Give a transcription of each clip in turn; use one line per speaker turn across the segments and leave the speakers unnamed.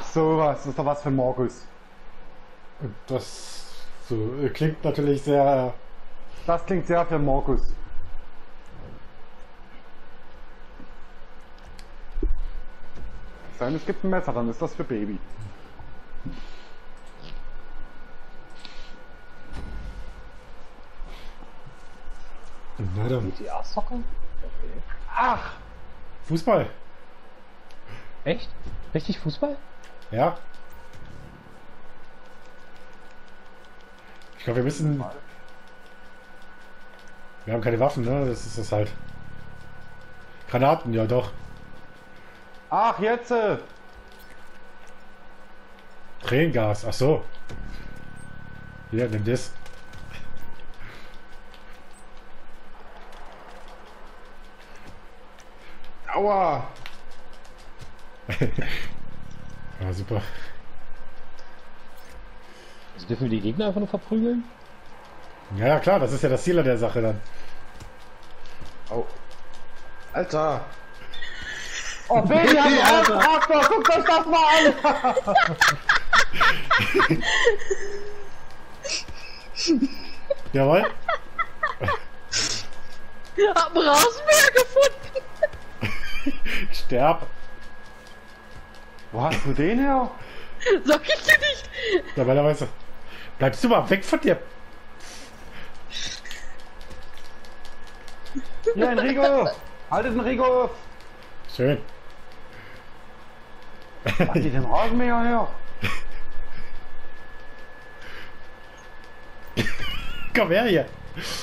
sowas, das ist doch was für Markus.
Das so, klingt natürlich sehr...
Das klingt sehr für Markus. Sein, es gibt ein Messer, dann ist das für Baby.
Na dann.
GTA-Soccer? Okay.
Ach!
Fußball.
Echt? Richtig Fußball?
Ja. Ich glaube, wir müssen... Wir haben keine Waffen, ne? Das ist das halt. Granaten, ja doch.
Ach, jetzt!
Tränengas, ach so. Hier, nimm das.
Aua!
Ja, super.
Also dürfen wir die Gegner einfach nur verprügeln?
Ja, ja, klar, das ist ja das Ziel an der Sache dann.
Oh. Alter! Oh, Baby, Traktor, guckt euch das mal an!
Jawohl.
Wir haben Rasenmäher gefunden.
Sterb.
Wo hast du den her?
Sag ich dir nicht.
Normalerweise. Bleibst du mal weg von dir.
Hier, Enrico! Haltet Enrico auf!
Schön.
Was geht den Rasenmäher her?
Komm her hier.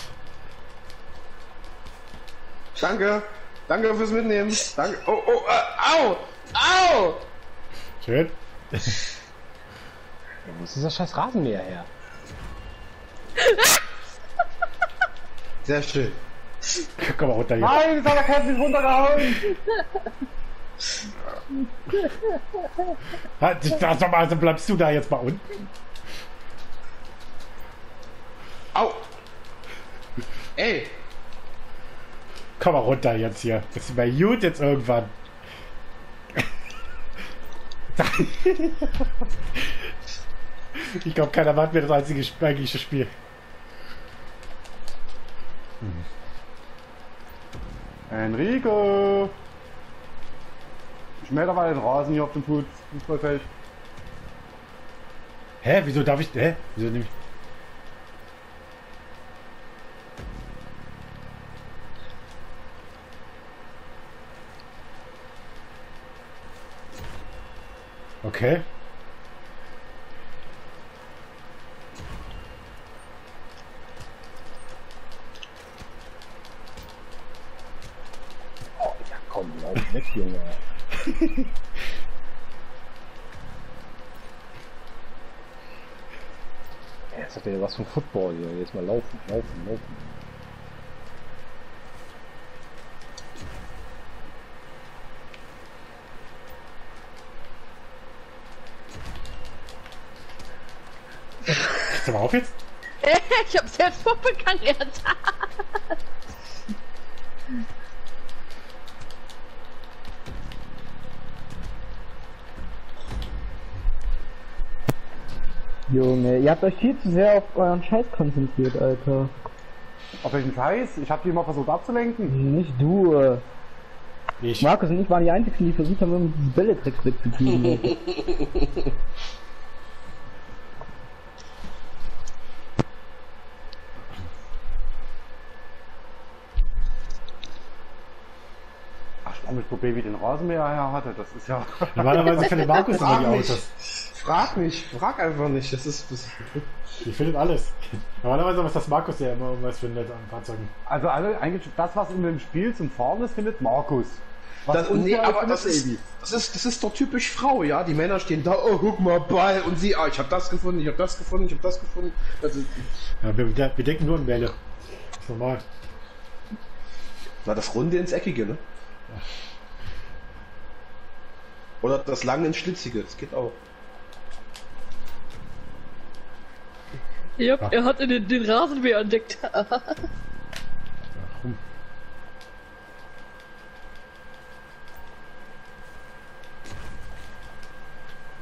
Danke. Danke fürs Mitnehmen. Danke. Oh, oh, au! Au!
Schön.
Wo ist dieser scheiß Rasenmäher her?
Sehr schön.
Komm mal runter hier.
Nein, das hat der Käse nicht runtergehauen!
Halt dich da doch mal, also bleibst du da jetzt mal unten.
Au! Ey!
Komm mal runter jetzt hier. Das ist mal gut jetzt irgendwann. Ich glaube, keiner macht mir das eigentliche Spiel.
Enrico! Ich mähe dabei den Rasen hier auf dem Fußballfeld.
Hä? Wieso darf ich... Hä? Wieso nehme ich... Okay.
Oh, ja komm, lauf weg, Junge. Ja, jetzt hat er ja was von Football hier. Jetzt mal laufen, laufen, laufen.
Kriegst du mal auf jetzt?
Ich hab selbst vorbegangen.
Junge, ihr habt euch viel zu sehr auf euren Scheiß konzentriert, Alter.
Auf welchen Scheiß? Ich hab die immer versucht abzulenken.
Nicht du.
Ich.
Markus und ich waren die einzigen, die versucht haben, irgendwie diese Bälletricks wegzukriegen.
Ach, ich frag mich, wo Baby den Rasenmäher her hatte. Das ist ja...
Normalerweise findet Markus immer die
Frag nicht.
Autos.
Frag nicht. Frag einfach nicht. Das ist...
Die findet alles. Normalerweise ist das Markus, der immer irgendwas findet an Fahrzeugen.
Also eigentlich das, was in dem Spiel zum Fahren ist, findet Markus. Was
Nee,
unfair
aber
findet
das ist,
Baby.
das ist doch typisch Frau, ja? Die Männer stehen da, oh, guck mal, Ball. Und sie, ah, ich hab das gefunden, ich hab das gefunden, ich hab das gefunden. Das ist,
Ja, wir denken nur in Bälle. Ist normal.
na, das Runde ins Eckige, ne? Oder das Lange ins Schlitzige, das geht auch.
Ja, er hat den Rasenmäher entdeckt.
Warum?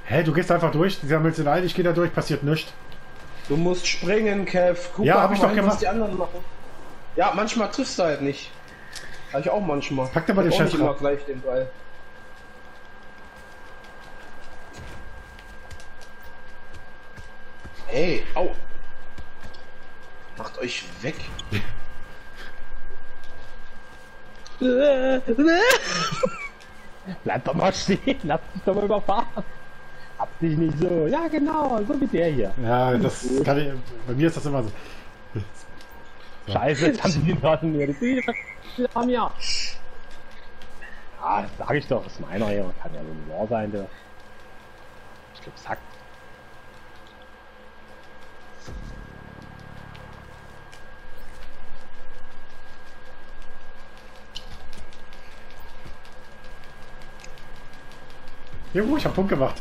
Hä, du gehst einfach durch, die sammelst den ein, ich gehe da durch, passiert nichts.
Du musst springen, Kev. Guck
Ja,
mal,
hab ich doch
was
gemacht.
die anderen machen. Ja, manchmal triffst du halt nicht. Hab ich auch manchmal.
Pack dir mal den
Ich hab auch
Chef
nicht immer
drauf.
gleich den Ball. Ey, au. Macht euch weg.
Bleib doch mal stehen, lass dich doch mal überfahren. Hab dich nicht so. Ja, genau, so wie der hier.
Ja, das kann ich, bei mir ist das immer so.
Scheiße, jetzt haben die den Leuten mir die haben ja. Ah, das sag ich doch, das ist meiner hier. Kann ja so ein Moor sein, der. Ich glaub, Sack.
Jo, ich hab Punkt gemacht.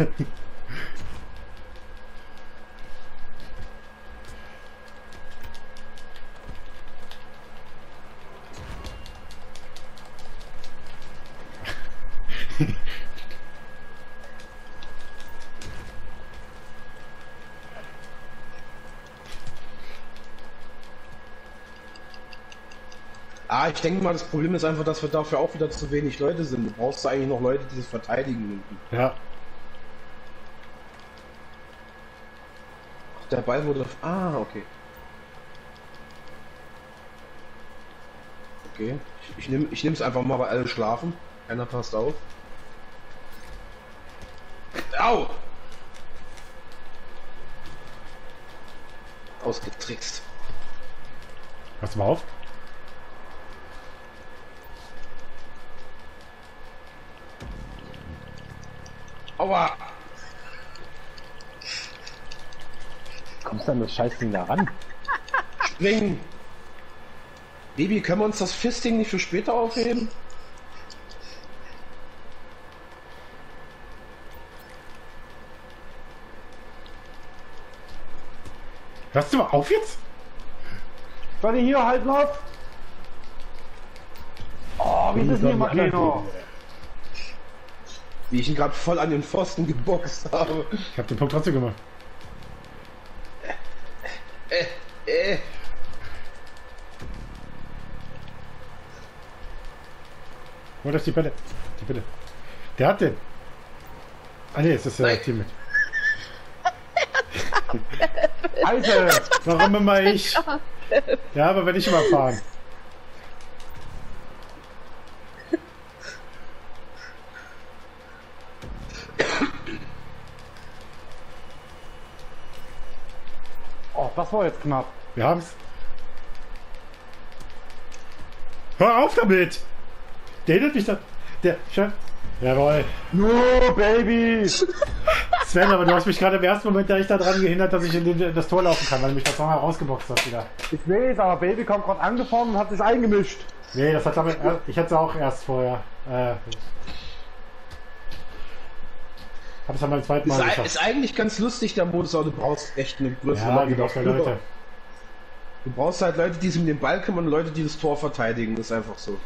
Ah, ich denke mal, das Problem ist einfach, dass wir dafür auch wieder zu wenig Leute sind. Du brauchst eigentlich noch Leute, die das verteidigen.
Ja.
Ach, der Ball wurde... Ah, okay. Okay, ich nehme es einfach mal, weil alle schlafen. Keiner passt auf. Au! Ausgetrickst.
Pass mal auf.
Aua!
Kommst du an das Scheißding da ran?
Springen! Baby, können wir uns das Fisting nicht für später aufheben?
Hörst du mal auf jetzt?
Warte hier, halt noch! Oh, wie ist das hier, Makino?
Wie ich ihn gerade voll an den Pfosten geboxt habe.
Ich hab den Punkt trotzdem gemacht. Wo ist die Bälle? Die Bälle. Der hat den. Ah ne, es ist
Nein.
Team mit.
Alter!
Warum immer ich? Ja, aber wenn ich immer fahren.
Oh, das war jetzt knapp.
Wir haben's. Hör auf damit! Der hindert mich da. Der Chef. Jawohl.
No, Baby!
Sven, aber du hast mich gerade im ersten Moment da echt daran gehindert, dass ich in das Tor laufen kann, weil du mich das nochmal rausgeboxt hast wieder.
Ich weiß, aber Baby kommt gerade angefahren und hat sich eingemischt.
Nee, das hat damit. Ich hätte es auch erst vorher. Hab es dann beim zweiten Mal geschafft.
Ist eigentlich ganz lustig, der Modus, aber du brauchst echt eine größere
Ja, du brauchst ja Leute.
Du brauchst halt Leute, die sich um den Ball kümmern und Leute, die das Tor verteidigen. Das ist einfach so.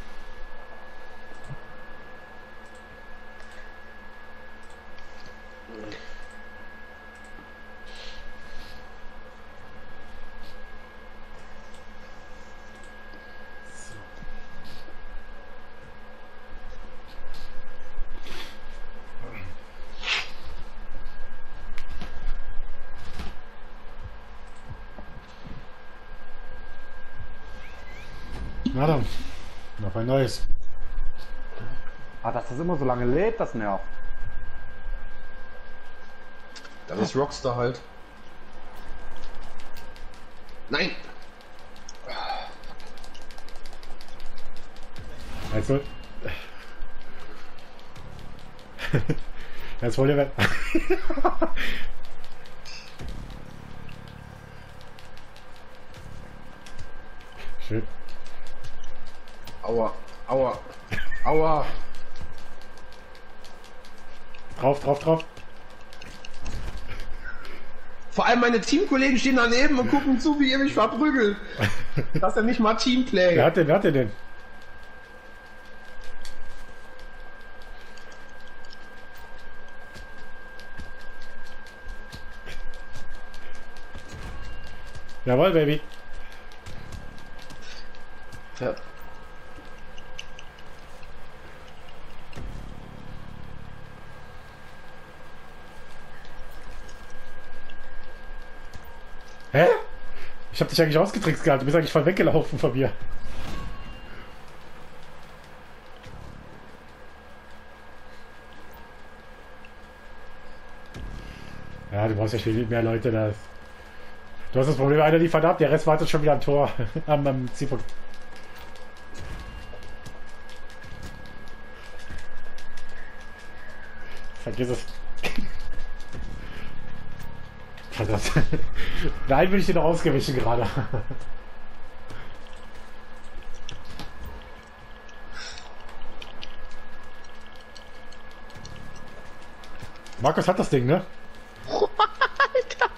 Na dann. Noch ein neues.
Ah, dass das immer so lange lädt, das nervt.
Das ist Rockstar halt. Nein!
Also. Jetzt wollt ihr. Schön.
Aua, aua, aua.
Drauf, drauf, drauf.
Vor allem meine Teamkollegen stehen daneben und gucken zu, wie ihr mich verprügelt. Das ist ja nicht mal Teamplay.
Wer hat den denn? Jawohl, Baby.
Ja.
Hä? Ich hab dich eigentlich ausgetrickst gehabt. Du bist eigentlich voll weggelaufen von mir. Ja, du brauchst ja viel mehr Leute da. Du hast das Problem, einer liefert ab, der Rest wartet schon wieder am Tor. am Zielpunkt. Vergiss es. Verdammt. Nein, bin ich dir noch ausgewichen gerade. Markus hat das Ding, ne?
Alter!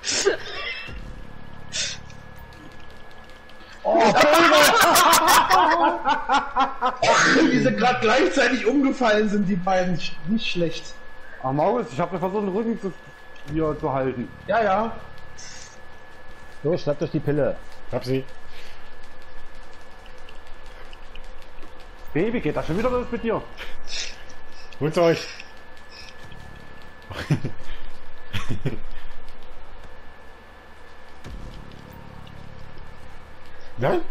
Wie sie gerade gleichzeitig umgefallen sind, die beiden. Nicht schlecht.
Ah, Maurice, ich habe versucht, den Rücken hier zu halten.
Ja, ja.
So, schnappt euch die Pille.
Hab sie.
Baby, geht das schon wieder los mit dir?
Holt's euch. Nein?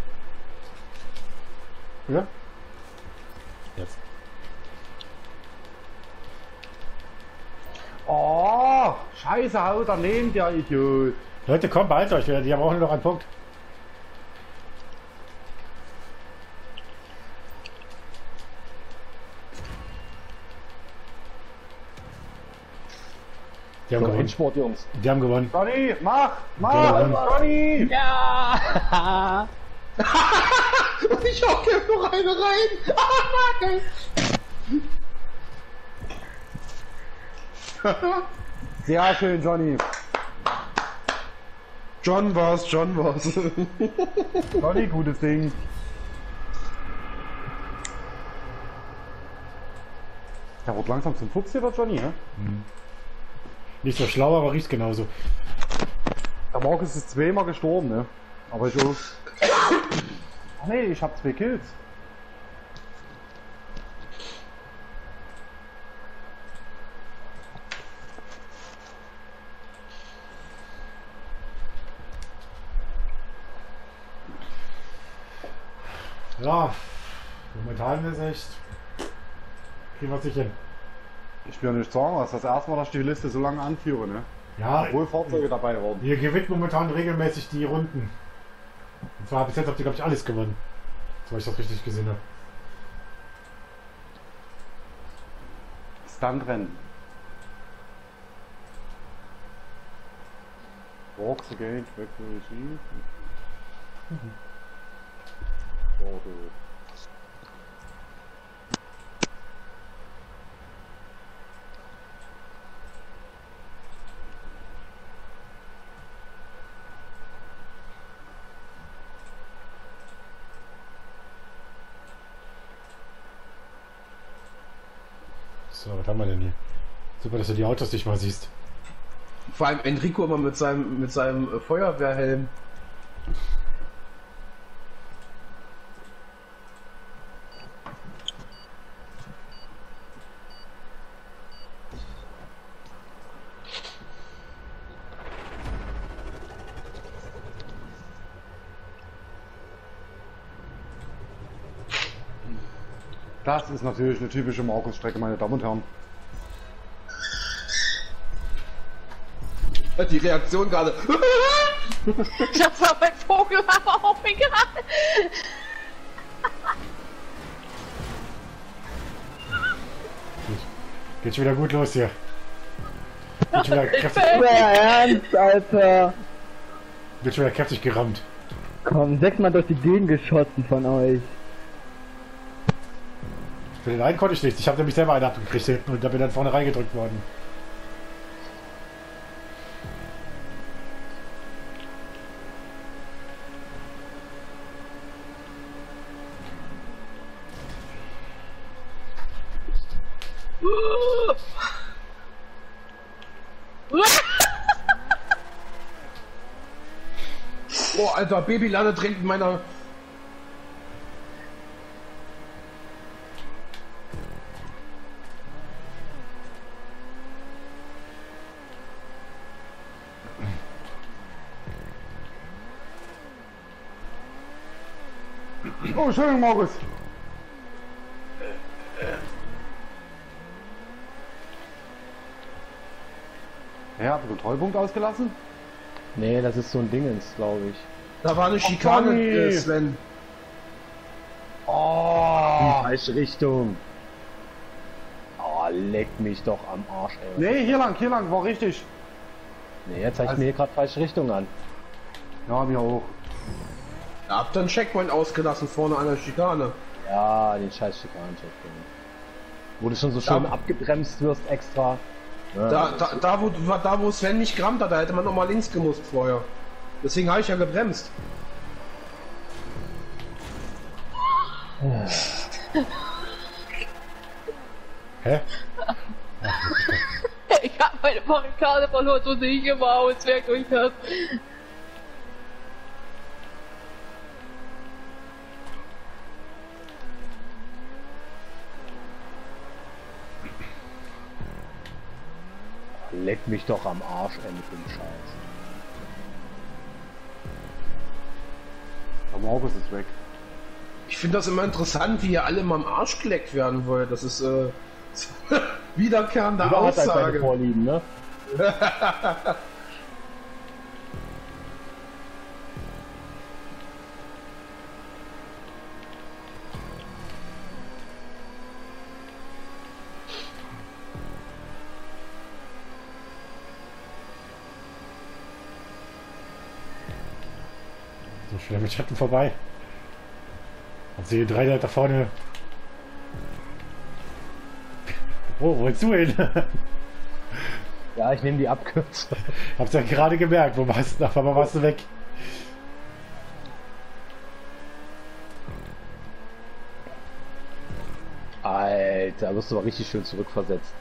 Ja? Jetzt.
Oh, scheiße, haut daneben, der Idiot.
Leute, kommt, behaltet euch, die haben auch nur noch einen Punkt. Die haben
So,
gewonnen.
Endsport, Jungs.
Die haben gewonnen.
Johnny, mach,
Ja,
Johnny!
Ja!
Und ich hau noch eine rein.
Sehr schön, Johnny.
John war's.
Johnny, gutes Ding. Der wird langsam zum Fuchs hier, der Johnny, ne?
Nicht so schlau, aber riecht genauso.
Der Markus ist zweimal gestorben, ne? Aber ich auch. Ach nee, ich hab 2 Kills.
Ja, momentan ist echt. Kriegen wir es nicht hin.
Ich will nicht sagen, das ist das erste Mal, dass ich die Liste so lange anführe, ne?
Ja,
Obwohl Fahrzeuge dabei waren.
ihr gewinnt momentan regelmäßig die Runden. Und zwar bis jetzt habt ihr, glaube ich, alles gewonnen. So ich das richtig gesehen habe.
Stuntrennen. Walks again, Factory Chief.
So, was haben wir denn hier? Super, dass du die Autos nicht mal siehst.
Vor allem Enrico immer mit seinem Feuerwehrhelm.
Das ist natürlich eine typische Markus-Strecke, meine Damen und Herren.
Die Reaktion gerade.
Das war mein Vogel, aber auch egal.
Geht schon wieder gut los hier. Wird schon wieder kräftig,
Ja, ernst, Alter.
wird schon wieder kräftig gerammt.
Komm, 6-mal durch die Gegend geschossen von euch.
Für den einen konnte ich nichts. Ich habe nämlich selber einen abgekriegt hinten und da bin dann vorne reingedrückt worden.
Oh, Alter, Babylatte trinkt in meiner...
Oh, Entschuldigung, Markus. Ja, hat den Kontrollpunkt ausgelassen?
Nee, das ist so ein Dingens, glaube ich.
Da war eine Schikane,
Tommy.
Sven.
Oh.
Falsche Richtung. Oh, leck mich doch am Arsch, ey.
Nee, hier lang, war richtig.
Nee, jetzt zeigt
Also-
mir hier gerade falsche Richtung an.
Ja, mir auch.
Da habt ihr einen Checkpoint ausgelassen vorne an der Schikane.
Ja, den scheiß Schikanen-Checkpoint. Wo du schon so schön
Da-
abgebremst wirst extra. Ja,
Da wo Sven nicht gerammt hat, da hätte man noch mal links gemusst vorher. Deswegen habe ich ja gebremst.
Hä?
Ich hab meine Barrikade verloren, so sehe ich immer aus, wer durch das.
leck mich doch am Arsch, ey, mit dem Scheiß.
Der Markus ist weg.
Ich finde das immer interessant, wie ihr alle mal am Arsch geleckt werden wollt. Das ist wiederkehrende
Jeder hat halt seine
Aussage.
Vorlieben, ne?
So schnell mit Schatten vorbei. Und sehe drei Leute da vorne. Oh, wo willst du hin?
Ja, ich nehme die Abkürzung.
Hab's ja gerade gemerkt, wo warst du? Auf einmal warst du weg.
Alter, wirst du aber richtig schön zurückversetzt.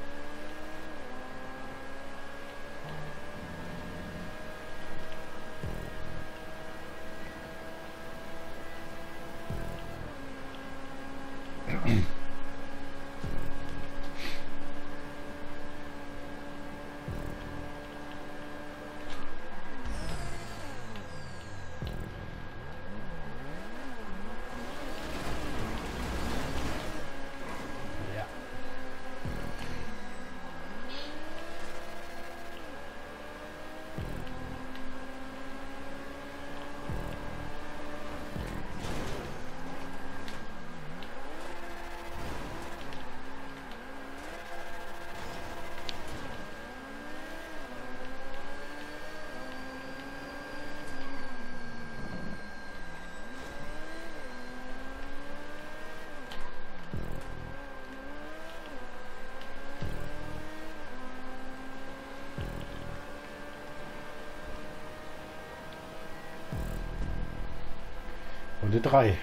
Runde 3.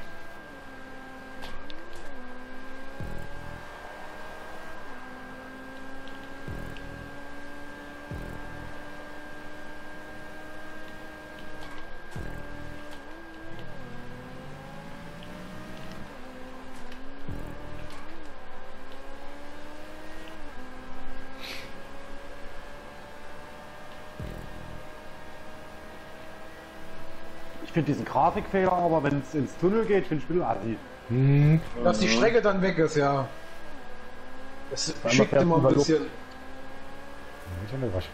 Ich finde diesen Grafikfehler, aber wenn es ins Tunnel geht, finde ich ein bisschen assi.
Hm.
Dass die Strecke dann weg ist, ja. Das schickt
fährst
immer
du
ein
über
bisschen.
Ich hab mir was.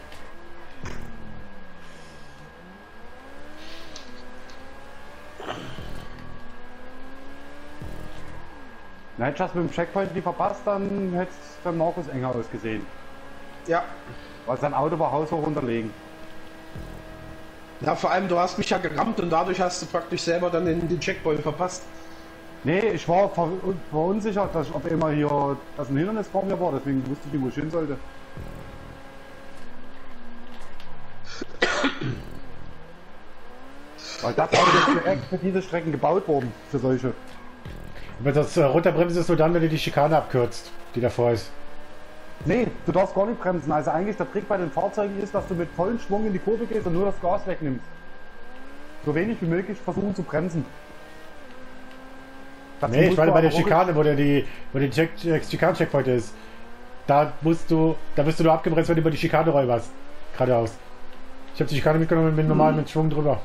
Na, hättest du das mit dem Checkpoint nie verpasst, dann hätte es beim Markus enger ausgesehen.
Ja.
Weil sein Auto war haushoch unterlegen.
Ja, vor allem, du hast mich ja gerammt und dadurch hast du praktisch selber dann den Checkpoint verpasst.
Nee, ich war verunsichert, dass ich auf einmal hier, dass ein Hindernis vor mir war, deswegen wusste ich nicht, wo ich hin sollte. Weil das Auto ist direkt für diese Strecken gebaut worden, für solche.
Aber das Runterbremsen ist nur dann, wenn du die Schikane abkürzt, die davor ist.
Nee, du darfst gar nicht bremsen. Also eigentlich der Trick bei den Fahrzeugen ist, dass du mit vollem Schwung in die Kurve gehst und nur das Gas wegnimmst. so wenig wie möglich versuchen zu bremsen. Dazu
Nee, ich
musst
meine
du
bei der
aber
Schikane, wo der Schikanen-Checkpoint ist. Da wirst du nur abgebremst, wenn du über die Schikane räuberst. Geradeaus. Ich habe die Schikane mitgenommen und bin normal mit Schwung drüber.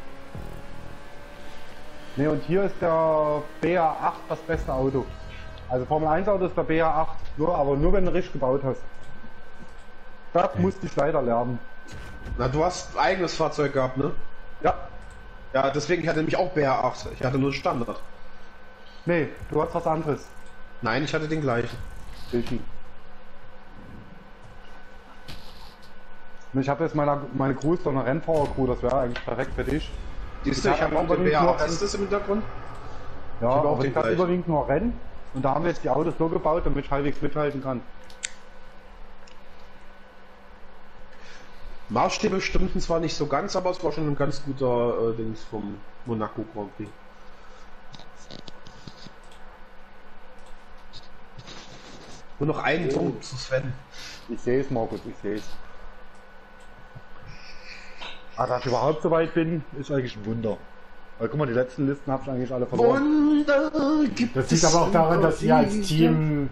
Ne, und hier ist der BA8 das beste Auto. Also Formel 1 Auto ist der BA8, aber nur wenn du richtig gebaut hast. Das musste ich leider lernen.
Na, du hast ein eigenes Fahrzeug gehabt, ne?
Ja.
Ja, deswegen ich hatte nämlich auch BR8. Ich hatte nur Standard.
Nee, du hast was anderes.
Nein, ich hatte den gleichen.
Ich habe jetzt meine Crew ist doch eine Rennfahrer-Crew, das wäre eigentlich perfekt für dich.
Siehst du, ich habe auch den BR8. Ist das im Hintergrund?
Ja,
auch
aber
den
ich habe
gleichen.
überwiegend nur Rennen. Und da haben wir jetzt die Autos so gebaut, damit ich halbwegs mithalten kann.
Maßstäbe stimmten zwar nicht so ganz, aber es war schon ein ganz guter Dings vom Monaco Grand Prix. Nur noch einen Punkt zu Sven.
Ich sehe es, Markus, ich sehe es. Aber dass ich überhaupt so weit bin, ist eigentlich ein Wunder. Weil guck mal, die letzten Listen habe ich eigentlich alle verloren.
Wunder gibt
Das liegt
es
aber auch daran, dass ihr als
wieder.
Team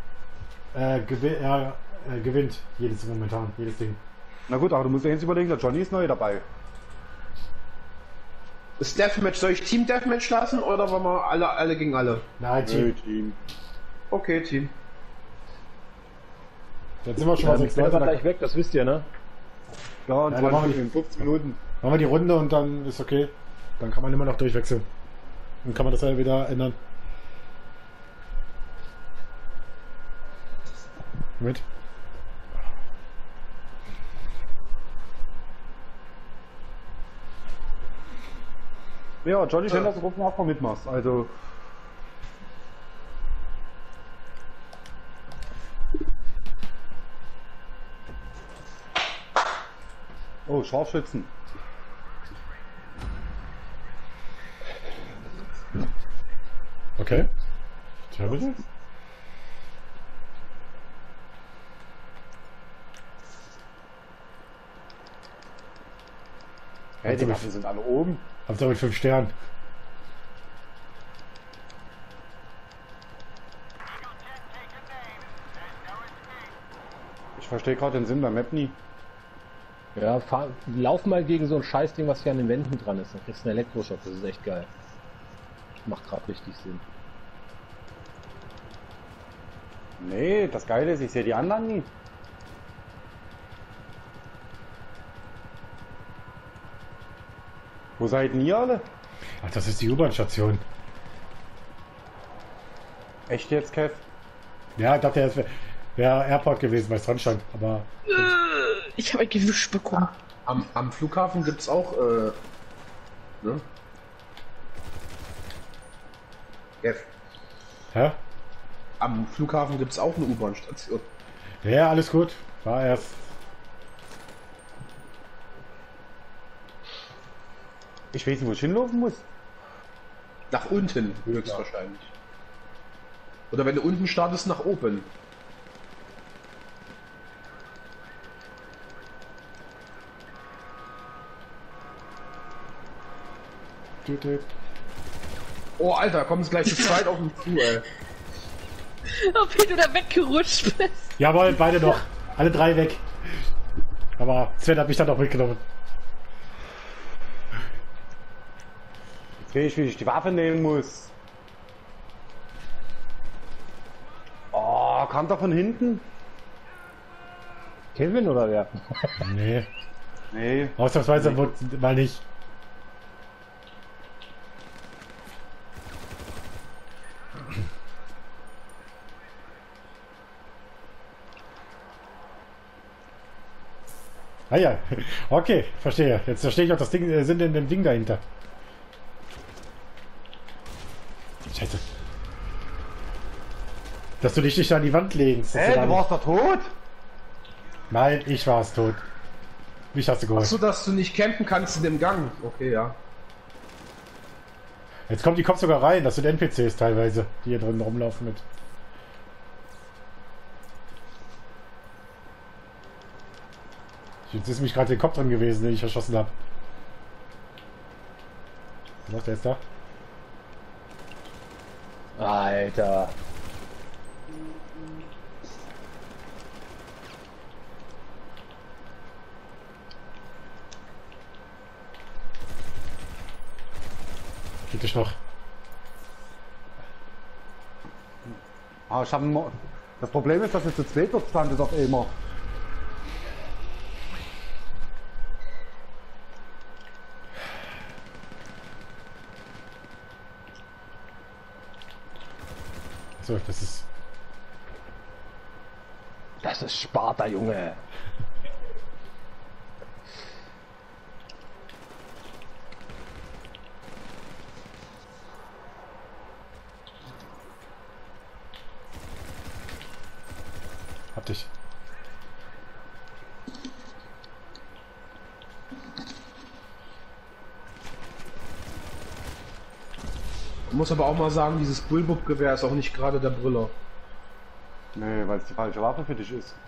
gewinnt. Jedes Ding.
Na gut, aber du musst dir jetzt überlegen, der Johnny ist neu dabei.
Das Deathmatch, soll ich Team Deathmatch lassen oder wollen wir alle gegen alle?
Nein, Team.
Team.
Okay, Team.
Jetzt sind wir schon mal 6
Der
Leute.
war
Da
gleich weg, das wisst ihr, ne?
Ja, und
Ja, dann machen wir
15 Minuten.
machen wir die Runde und dann ist okay. Dann kann man immer noch durchwechseln. Dann kann man das ja wieder ändern. Mit.
Ja, Johnny, schön, dass du Gruppen auch mal mitmachst. Also. Oh, Scharfschützen.
Okay. Servus.
Hey, die Waffen sind alle oben.
Hauptsache mit 5 Sternen.
Ich verstehe gerade den Sinn der Map nie.
Ja, lauf mal gegen so ein Scheißding, was hier an den Wänden dran ist. Dann kriegst du einen Elektroschock, das ist echt geil. Macht gerade richtig Sinn.
Nee, das Geile ist, ich sehe die anderen nie. Wo seid ihr alle?
Ach, das ist die U-Bahn-Station.
Echt jetzt, Kev?
Ja, ich dachte, er wäre Airport gewesen, weil es dran stand. Aber
Ich habe ein Gewisch bekommen.
Am Flughafen gibt's auch, ne? Jeff,
hä?
am Flughafen gibt's auch eine U-Bahn-Station.
Ja, alles gut. War erst.
Ich weiß nicht, wo ich hinlaufen muss.
Nach unten, höchstwahrscheinlich. Oder wenn du unten startest, nach oben. Oh, Alter, kommen sie gleich zu zweit auf mich zu, ey.
Oh, wie du da weggerutscht bist.
Jawohl, beide noch. Alle 3 weg. Aber Sven hat mich dann auch mitgenommen.
Jetzt sehe ich, wie ich die Waffe nehmen muss. Oh, kam da von hinten?
Kevin oder wer?
Nee.
Nee.
Ausnahmsweise mal nicht. Ah ja, okay, verstehe. Jetzt verstehe ich auch das Ding, Sinn in dem Ding dahinter. Scheiße. Dass du dich nicht an die Wand legst. dass
Hä,
da
du
nicht-
warst doch tot?
Nein, ich war es tot. Mich hast du geholt.
Achso, dass du nicht campen kannst in dem Gang. Okay, ja.
Jetzt kommt die Kopf sogar rein. Das sind NPCs teilweise, die hier drin rumlaufen mit. Jetzt ist mich gerade der Kopf drin gewesen, den ich erschossen habe. Was, der ist da?
Alter.
Geht dich noch.
Ah, ich hab das Problem ist, dass es zu zweit dort stand, doch immer.
So, das ist.
Das ist Sparta, Junge.
Hab dich.
Man muss aber auch mal sagen, dieses Bullbub-Gewehr ist auch nicht gerade der Brüller.
Nee, weil es die falsche Waffe für dich ist.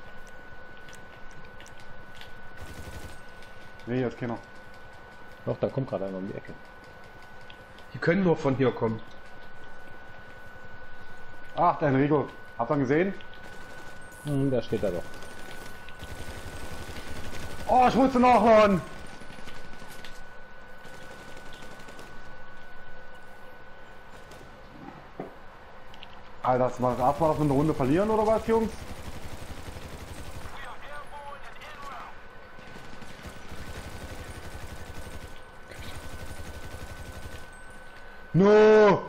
Nee, jetzt keiner.
Doch, da kommt gerade einer um die Ecke.
Die können nur von hier kommen.
Ach, der Enrico. Habt ihr ihn gesehen?
Da steht er doch.
Oh, ich musste nachladen. Alter, das war das erste Mal, dass wir eine Runde verlieren oder was, Jungs? No!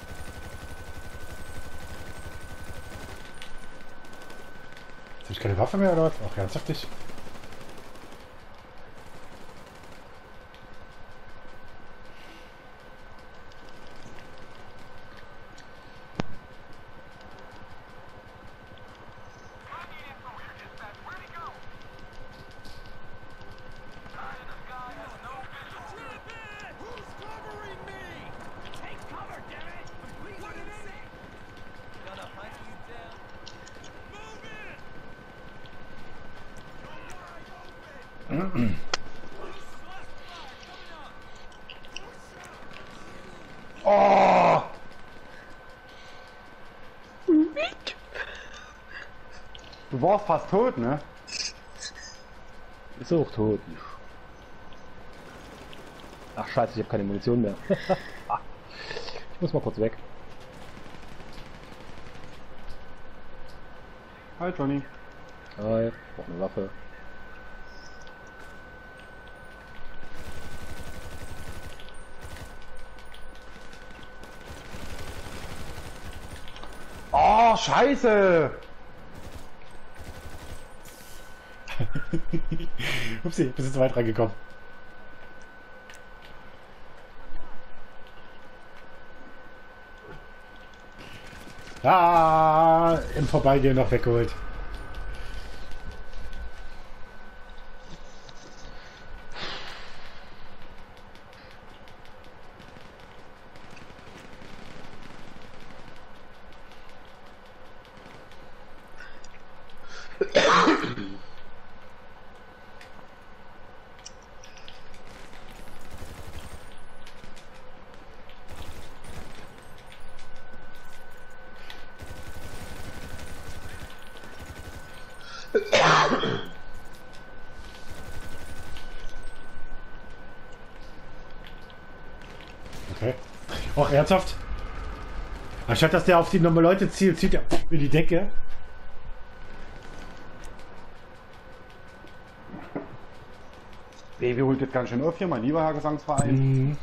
Jetzt hab ich keine Waffe mehr oder was? Ach, ernsthaft nicht?
Oh! Du warst fast tot, ne?
Ist auch tot. Ach scheiße, ich habe keine Munition mehr. Ich muss mal kurz weg.
Hi, Johnny.
Hi, brauch eine Waffe.
Oh, scheiße!
Upsi, bist jetzt weit reingekommen. Ah, im Vorbeigehen noch weggeholt. Okay. Auch ernsthaft? Anstatt dass der auf die normale Leute zielt, zieht er in die Decke.
Baby holt jetzt ganz schön auf hier, mein lieber Herr Gesangsverein.
Mhm.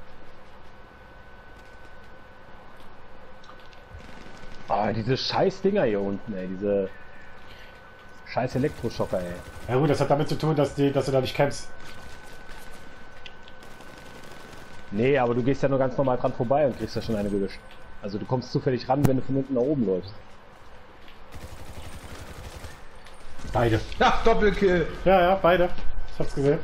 Ah, diese scheiß Dinger hier unten, ey. Diese scheiß Elektroschocker, ey.
Ja gut, das hat damit zu tun, dass du da nicht kämpfst.
Nee, aber du gehst ja nur ganz normal dran vorbei und kriegst ja schon eine gewischt. Also du kommst zufällig ran, wenn du von unten nach oben läufst.
Beide.
Ja, Doppelkill.
Ja, ja, beide. Ich hab's gesehen.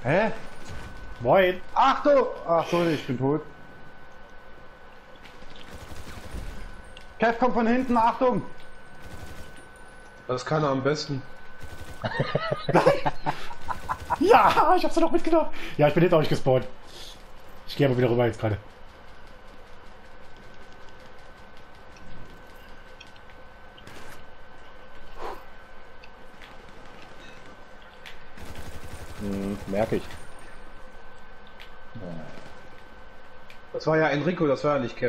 Hä?
Moin.
Ach du! Ach so, ich bin tot. Kev kommt von hinten, Achtung!
Das kann er am besten.
Ja, ich hab's doch mitgenommen. Ja, ich bin hinter euch gespawnt. Ich gehe aber wieder rüber jetzt gerade.
Merke ich.
Das war ja Enrico, das war ja nicht Kev.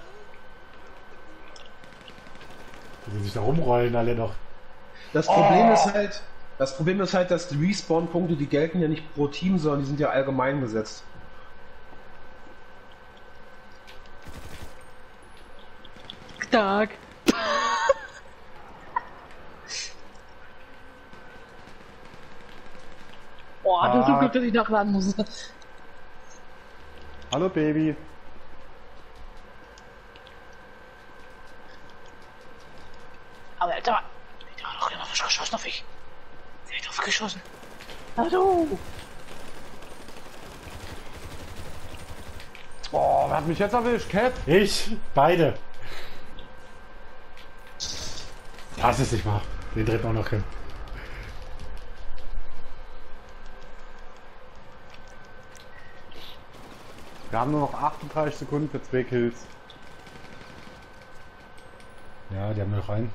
Die sich da rumrollen alle noch.
Das Problem ist halt, dass die Respawn-Punkte, die gelten ja nicht pro Team, sondern die sind ja allgemein gesetzt.
Tag. Boah, das ist so gut, dass ich nachladen muss.
Hallo Baby.
Aber Alter, der hat doch immer geschossen auf mich. Der hat drauf geschossen. Hallo.
Oh, wer hat mich jetzt erwischt? Kev?
Ich? Beide. Lass es nicht mal. Den dritten auch noch hin.
Wir haben nur noch 38 Sekunden für 2 Kills.
Ja, die haben noch einen.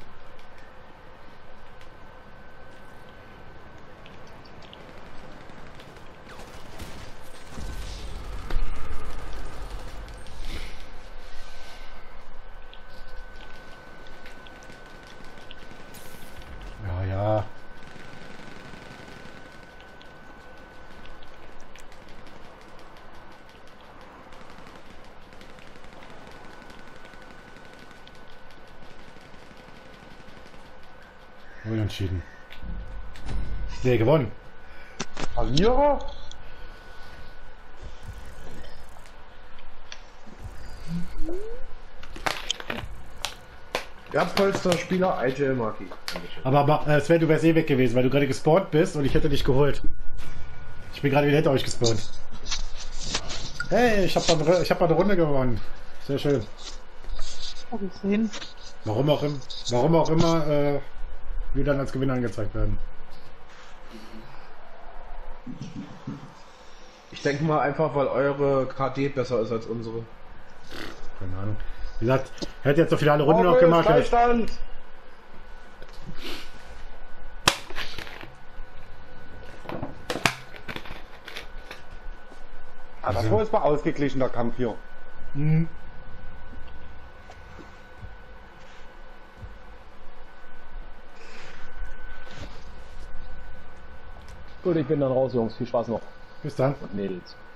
Ja, ja. Unentschieden. Nee, gewonnen.
Verlierer?
Wertvollster Spieler, IJL Maki.
Aber Sven, du wärst eh weg gewesen, weil du gerade gespawnt bist und ich hätte dich geholt. Ich bin gerade wieder hinter euch gespawnt. Hey, ich hab mal eine Runde gewonnen. Sehr schön.
Wo gehst du hin?
Warum auch immer wir dann als Gewinner angezeigt werden.
Ich denke mal einfach, weil eure KD besser ist als unsere.
Keine Ahnung. Wie gesagt, hätte jetzt so finale Runde noch gemacht.
Gleichstand. Ah, das war jetzt mal ausgeglichen, der Kampf hier.
Mhm.
Gut, ich bin dann raus, Jungs. Viel Spaß noch.
Bis dann.
Und Mädels.